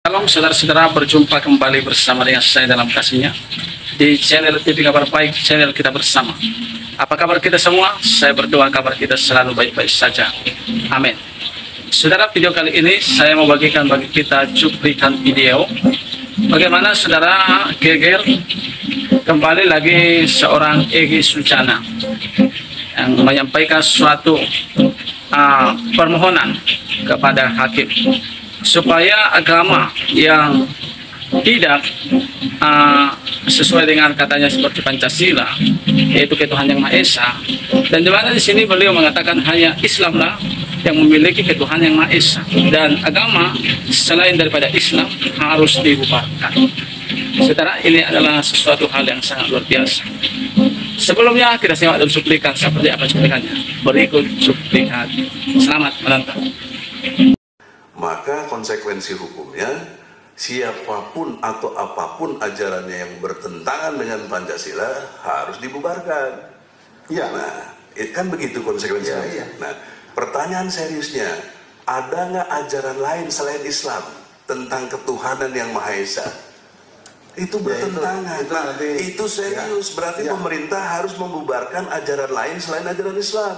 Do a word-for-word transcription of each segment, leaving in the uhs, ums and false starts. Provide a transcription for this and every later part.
Shalom saudara-saudara, berjumpa kembali bersama dengan saya dalam kasihnya di channel T V Kabar Baik, channel kita bersama. Apa kabar kita semua? Saya berdoa kabar kita selalu baik-baik saja. Amin. Saudara, video kali ini saya mau bagikan bagi kita cuplikan video bagaimana saudara geger kembali lagi seorang Egy Sujana yang menyampaikan suatu uh, permohonan kepada hakim supaya agama yang tidak uh, sesuai dengan katanya seperti Pancasila, yaitu ketuhanan yang Maha Esa, dan di mana di sini beliau mengatakan hanya Islamlah yang memiliki ketuhanan yang Maha Esa dan agama selain daripada Islam harus dibubarkan. Saudara, ini adalah sesuatu hal yang sangat luar biasa. Sebelumnya kita simak dulu cuplikan seperti apa cuplikannya. Berikut cuplikan. Selamat menonton. Maka konsekuensi hukumnya, siapapun atau apapun ajarannya yang bertentangan dengan Pancasila harus dibubarkan. Ya, nah, kan begitu konsekuensinya. Ya, ya. Nah, pertanyaan seriusnya, ada nggak ajaran lain selain Islam tentang ketuhanan yang Maha Esa? Itu bertentangan. Ya, itu, itu, nanti, itu serius. Ya, berarti ya. Pemerintah harus membubarkan ajaran lain selain ajaran Islam.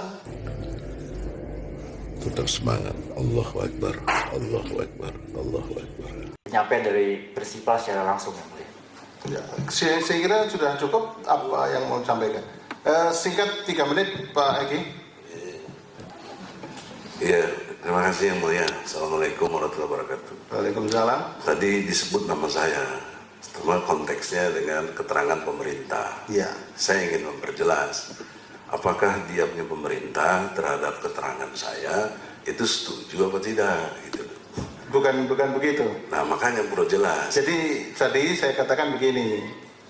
Tetap semangat. Allahu Akbar, Allahu Akbar, Allahu Akbar. Penyampaian dari prinsipal secara langsung yang mulia. Ya, saya, saya kira sudah cukup apa yang mau disampaikan. Uh, singkat tiga menit, Pak Egy. Iya, terima kasih yang mulia. Assalamualaikum warahmatullahi wabarakatuh. Waalaikumsalam. Tadi disebut nama saya, setelah konteksnya dengan keterangan pemerintah. Iya. Saya ingin memperjelas. Apakah diamnya pemerintah terhadap keterangan saya itu setuju apa tidak? Gitu. Bukan bukan begitu. Nah, makanya perlu jelas. Jadi tadi saya katakan begini,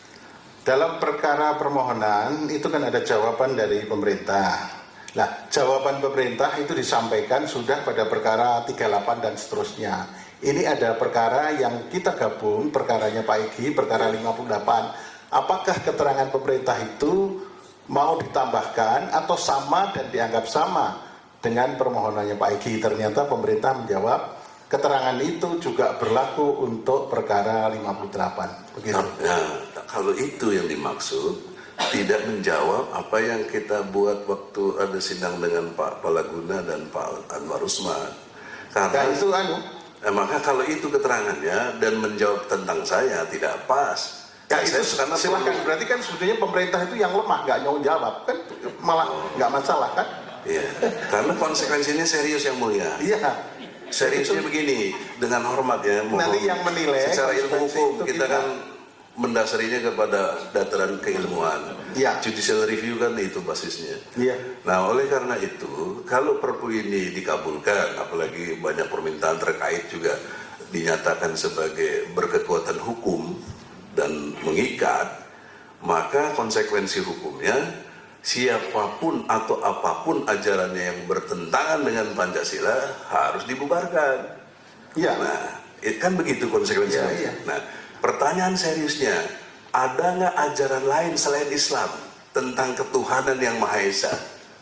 dalam perkara permohonan itu kan ada jawaban dari pemerintah. Nah, jawaban pemerintah itu disampaikan sudah pada perkara tiga puluh delapan dan seterusnya. Ini ada perkara yang kita gabung, perkaranya Pak Egy, perkara lima puluh delapan. Apakah keterangan pemerintah itu mau ditambahkan atau sama dan dianggap sama dengan permohonannya Pak Egy? Ternyata pemerintah menjawab keterangan itu juga berlaku untuk perkara lima puluh delapan. Begitu. Nah, kalau itu yang dimaksud, tidak menjawab apa yang kita buat waktu ada sidang dengan Pak Palaguna dan Pak Anwar Usman. Karena nah, itu anu. Nah, maka kalau itu keterangannya dan menjawab tentang saya tidak pas. Ya, itu karena silahkan, perlu... berarti kan sebetulnya pemerintah itu yang lemah, nggak mau jawab kan, malah nggak oh. masalah kan? Iya, karena konsekuensinya serius yang mulia. Iya. Seriusnya itu, begini, dengan hormat ya. Nanti yang menilai secara ilmu hukum kita, kita kan mendasarinya kepada dataran keilmuan. Iya. Judicial review kan itu basisnya. Iya. Nah, oleh karena itu, kalau Perpu ini dikabulkan, apalagi banyak permintaan terkait juga dinyatakan sebagai berkekuatan hukum dan mengikat, maka konsekuensi hukumnya, siapapun atau apapun ajarannya yang bertentangan dengan Pancasila harus dibubarkan. Ya. Nah, kan begitu konsekuensinya. Ya, ya. Nah, pertanyaan seriusnya, ada nggak ajaran lain selain Islam tentang ketuhanan yang Maha Esa?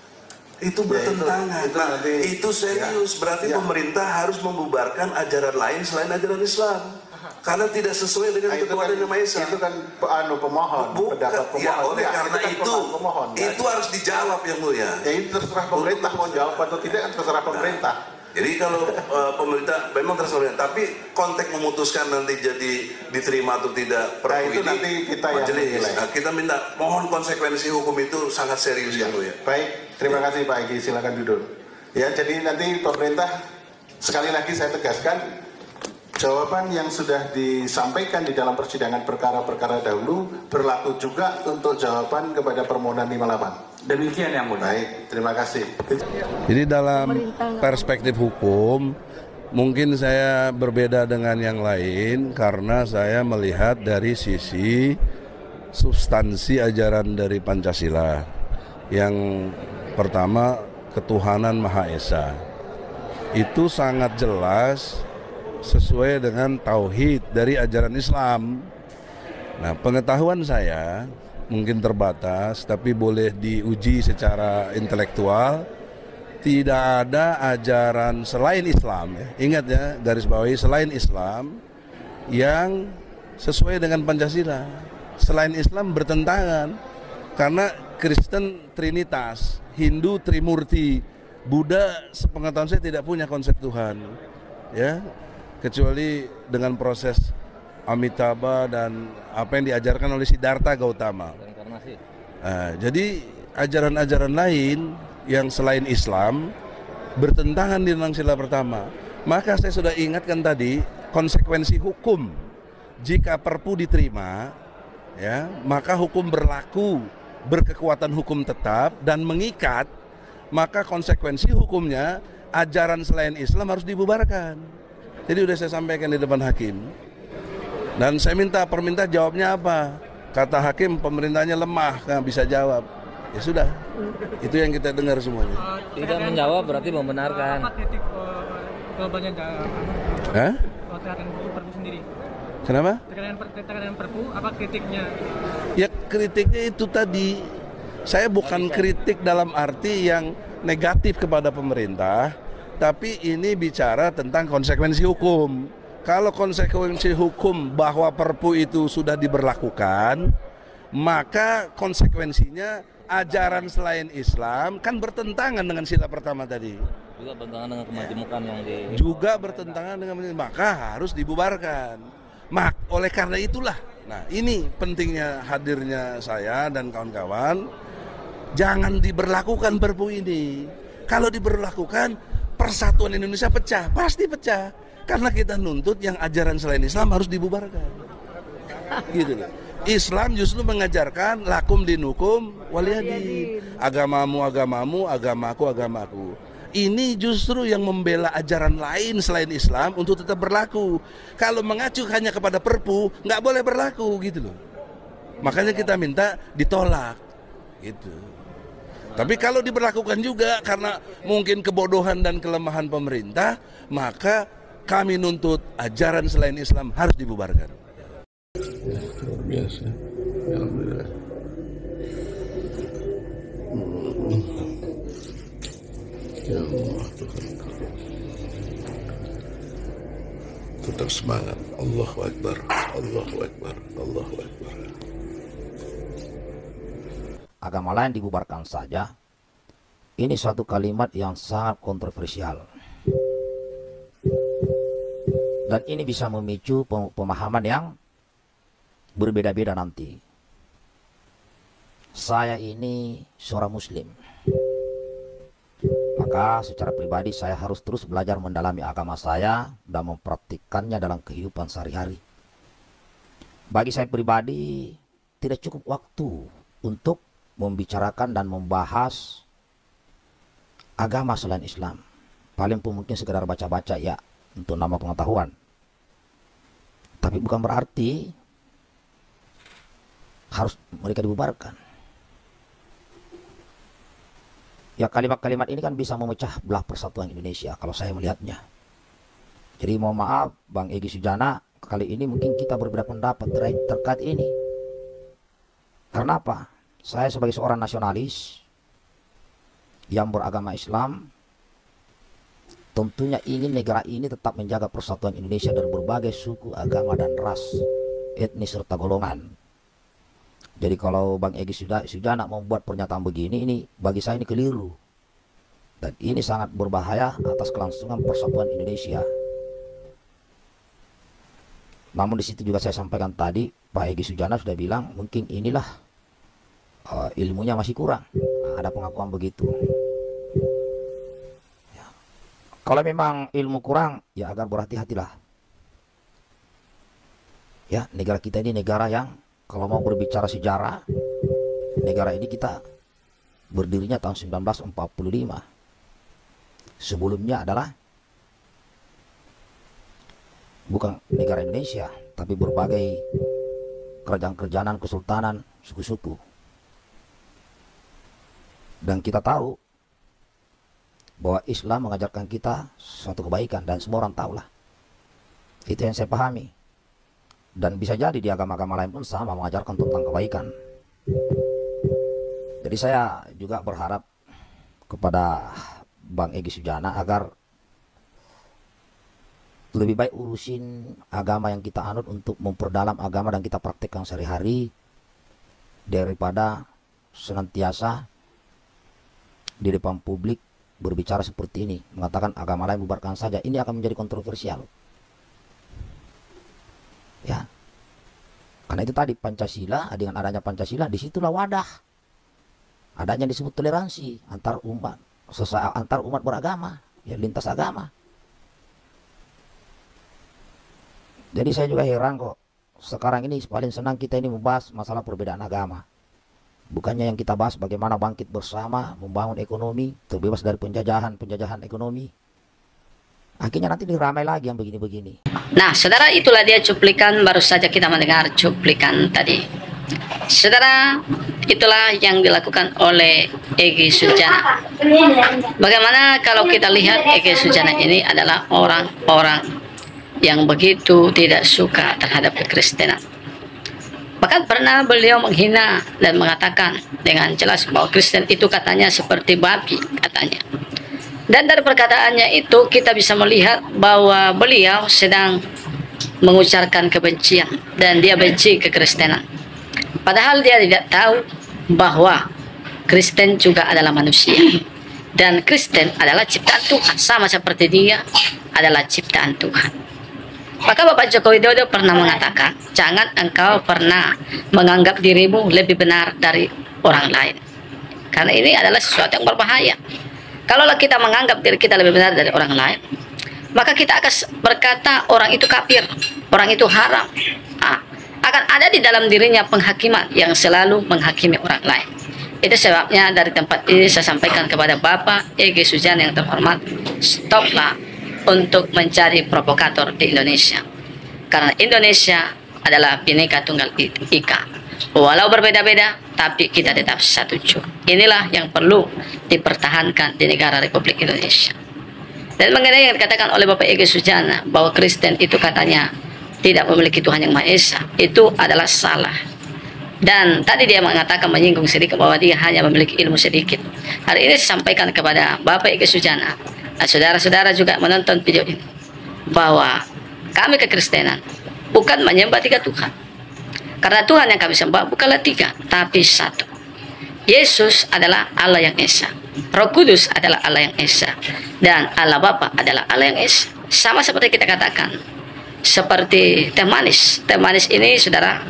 Itu bertentangan. Ya, itu, itu, nah, nanti, itu serius. Ya, berarti ya. Pemerintah harus membubarkan ajaran lain selain ajaran Islam. Karena tidak sesuai dengan nah, ketuhanan yang Maha Esa. Itu kan anu pemohon, bukan, pendapat pemohon. Ya, oleh ya, karena itu, itu, kan pemohon, itu kan? Harus dijawab yang mulia. Ya, itu terserah pemerintah mau jawab atau tidak, kan terserah pemerintah. Nah, jadi kalau uh, pemerintah memang terserah pemerintah, tapi konteks memutuskan nanti jadi diterima atau tidak perpu nah, itu ini, nanti kita majelis. yang menilai. Nah, kita minta mohon konsekuensi hukum itu sangat serius ya, yang mulia. Baik, terima ya. kasih Pak Egy, silakan duduk. Ya, jadi nanti pemerintah, sekali lagi saya tegaskan, jawaban yang sudah disampaikan di dalam persidangan perkara-perkara dahulu berlaku juga untuk jawaban kepada permohonan lima puluh delapan. Demikian yang mulia. Baik, terima kasih. Jadi dalam perspektif hukum, mungkin saya berbeda dengan yang lain karena saya melihat dari sisi substansi ajaran dari Pancasila. Yang pertama, ketuhanan Maha Esa. Itu sangat jelas sesuai dengan tauhid dari ajaran Islam. Nah, pengetahuan saya mungkin terbatas, tapi boleh diuji secara intelektual. Tidak ada ajaran selain Islam, ya. Ingat ya, garis bawahi, selain Islam yang sesuai dengan Pancasila. Selain Islam bertentangan, karena Kristen Trinitas, Hindu Trimurti, Buddha sepengetahuan saya tidak punya konsep Tuhan, ya, kecuali dengan proses Amitabha dan apa yang diajarkan oleh Siddhartha Gautama. Nah, jadi ajaran-ajaran lain yang selain Islam bertentangan di dalam sila pertama. Maka saya sudah ingatkan tadi konsekuensi hukum. Jika Perpu diterima, ya, maka hukum berlaku, berkekuatan hukum tetap dan mengikat, maka konsekuensi hukumnya ajaran selain Islam harus dibubarkan. Jadi sudah saya sampaikan di depan hakim. Dan saya minta perminta jawabnya apa? Kata hakim pemerintahnya lemah, nggak bisa jawab. Ya sudah, itu yang kita dengar semuanya. Tidak menjawab berarti membenarkan. Apa titik jawabannya? Hah? Terkait Perpu sendiri. Kenapa? Terkait dengan Perpu, apa kritiknya? Ya kritiknya itu tadi, saya bukan kritik dalam arti yang negatif kepada pemerintah, tapi ini bicara tentang konsekuensi hukum. Kalau konsekuensi hukum bahwa Perpu itu sudah diberlakukan, maka konsekuensinya ajaran selain Islam kan bertentangan dengan sila pertama tadi. Juga bertentangan dengan kemajemukan yang di. Juga bertentangan dengan, maka harus dibubarkan. Mak, oleh karena itulah, nah ini pentingnya hadirnya saya dan kawan-kawan. Jangan diberlakukan Perpu ini. Kalau diberlakukan, persatuan Indonesia pecah, pasti pecah. Karena kita nuntut yang ajaran selain Islam harus dibubarkan. Gitu loh. Islam justru mengajarkan lakum dinukum waliyadin. Agamamu agamamu, agamaku agamaku. Ini justru yang membela ajaran lain selain Islam untuk tetap berlaku. Kalau mengacu hanya kepada Perpu, nggak boleh berlaku gitu loh. Makanya kita minta ditolak, gitu. Tapi kalau diberlakukan juga karena mungkin kebodohan dan kelemahan pemerintah, maka kami nuntut ajaran selain Islam harus dibubarkan. Luar biasa. Alhamdulillah. Ya Allah, Tuhan. Tetap semangat. Allahu Akbar. Allahu Akbar. Allahu Akbar. Agama lain dibubarkan saja. Ini suatu kalimat yang sangat kontroversial. Dan ini bisa memicu pemahaman yang berbeda-beda nanti. Saya ini seorang muslim, maka secara pribadi saya harus terus belajar mendalami agama saya dan mempraktikkannya dalam kehidupan sehari-hari. Bagi saya pribadi tidak cukup waktu untuk membicarakan dan membahas agama selain Islam. Paling pun mungkin sekedar baca-baca ya untuk nama pengetahuan. Tapi bukan berarti harus mereka dibubarkan. Ya, kalimat-kalimat ini kan bisa memecah belah persatuan Indonesia kalau saya melihatnya. Jadi mohon maaf Bang Egy Sujana, kali ini mungkin kita berbeda pendapat ter terkait ini. Karena apa? Saya sebagai seorang nasionalis yang beragama Islam, tentunya ingin negara ini tetap menjaga persatuan Indonesia dari berbagai suku, agama, dan ras, etnis, serta golongan. Jadi kalau Bang Egy Sujana membuat pernyataan begini, ini bagi saya ini keliru. Dan ini sangat berbahaya atas kelangsungan persatuan Indonesia. Namun di situ juga saya sampaikan tadi, Pak Egy Sujana sudah bilang mungkin inilah uh, ilmunya masih kurang. Nah, ada pengakuan begitu. Ya. Kalau memang ilmu kurang, ya agar berhati-hatilah. Ya, negara kita ini negara yang kalau mau berbicara sejarah, negara ini kita berdirinya tahun seribu sembilan ratus empat puluh lima. Sebelumnya adalah bukan negara Indonesia, tapi berbagai kerajaan-kerajaan, kesultanan, suku-suku. Dan kita tahu bahwa Islam mengajarkan kita suatu kebaikan, dan semua orang tahulah. Itu yang saya pahami. Dan bisa jadi di agama-agama lain pun sama mengajarkan tentang kebaikan. Jadi saya juga berharap kepada Bang Egy Sujana agar lebih baik urusin agama yang kita anut untuk memperdalam agama dan kita praktekkan sehari-hari daripada senantiasa di depan publik berbicara seperti ini, mengatakan agama lain bubarkan saja. Ini akan menjadi kontroversial. Ya, karena itu tadi Pancasila, dengan adanya Pancasila, disitulah wadah. Adanya disebut toleransi antar umat, sesuai antar umat beragama, ya lintas agama. Jadi saya juga heran kok, sekarang ini paling senang kita ini membahas masalah perbedaan agama. Bukannya yang kita bahas bagaimana bangkit bersama, membangun ekonomi, terbebas dari penjajahan-penjajahan ekonomi. Akhirnya nanti diramai lagi yang begini-begini. Nah, saudara, itulah dia cuplikan, baru saja kita mendengar cuplikan tadi. Saudara, itulah yang dilakukan oleh Egy Sujana. Bagaimana kalau kita lihat Egy Sujana ini adalah orang-orang yang begitu tidak suka terhadap kekristenan. Bahkan pernah beliau menghina dan mengatakan dengan jelas bahwa Kristen itu katanya seperti babi, katanya. Dan dari perkataannya itu kita bisa melihat bahwa beliau sedang mengucapkan kebencian dan dia benci kekristenan. Padahal dia tidak tahu bahwa Kristen juga adalah manusia. Dan Kristen adalah ciptaan Tuhan, sama seperti dia adalah ciptaan Tuhan. Maka Bapak Joko Widodo pernah mengatakan, jangan engkau pernah menganggap dirimu lebih benar dari orang lain. Karena ini adalah sesuatu yang berbahaya. Kalau kita menganggap diri kita lebih benar dari orang lain, maka kita akan berkata orang itu kafir, orang itu haram. Nah, akan ada di dalam dirinya penghakiman yang selalu menghakimi orang lain. Itu sebabnya dari tempat ini saya sampaikan kepada Bapak Egy Sujana yang terhormat, stoplah untuk mencari provokator di Indonesia. Karena Indonesia adalah Bhinneka Tunggal Ika. Walau berbeda-beda, tapi kita tetap satu jur. Inilah yang perlu dipertahankan di negara Republik Indonesia. Dan mengenai yang dikatakan oleh Bapak Egy Sujana bahwa Kristen itu katanya tidak memiliki Tuhan yang Maha Esa, itu adalah salah. Dan tadi dia mengatakan, menyinggung sedikit bahwa dia hanya memiliki ilmu sedikit. Hari ini saya sampaikan kepada Bapak Egy Sujana, saudara-saudara juga menonton video ini, bahwa kami kekristenan bukan menyembah tiga Tuhan. Karena Tuhan yang kami sembah bukanlah tiga, tapi satu. Yesus adalah Allah yang Esa, Roh Kudus adalah Allah yang Esa, dan Allah Bapa adalah Allah yang Esa. Sama seperti kita katakan, seperti teh manis. Teh manis ini, saudara,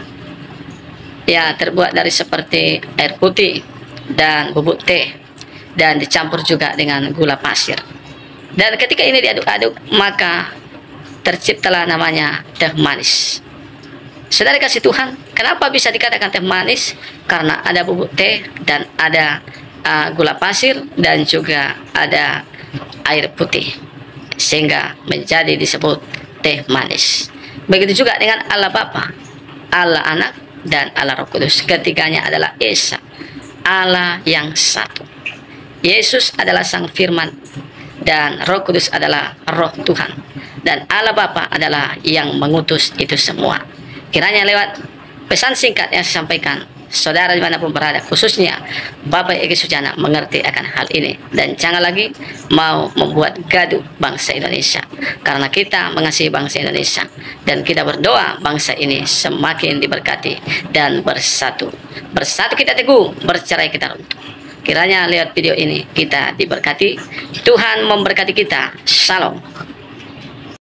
ya terbuat dari seperti air putih dan bubuk teh, dan dicampur juga dengan gula pasir. Dan ketika ini diaduk-aduk, maka terciptalah namanya teh manis. Saudara kasih Tuhan, kenapa bisa dikatakan teh manis? Karena ada bubuk teh dan ada uh, gula pasir dan juga ada air putih, sehingga menjadi disebut teh manis. Begitu juga dengan Allah Bapa, Allah Anak, dan Allah Roh Kudus. Ketiganya adalah Esa, Allah yang satu. Yesus adalah Sang Firman, dan Roh Kudus adalah Roh Tuhan, dan Allah Bapa adalah yang mengutus itu semua. Kiranya lewat pesan singkat yang saya sampaikan, saudara dimanapun berada, khususnya Bapak Egy Sujana, mengerti akan hal ini, dan jangan lagi mau membuat gaduh bangsa Indonesia, karena kita mengasihi bangsa Indonesia dan kita berdoa bangsa ini semakin diberkati dan bersatu. Bersatu kita teguh, bercerai kita runtuh. Kiranya lewat video ini kita diberkati, Tuhan memberkati kita. Shalom.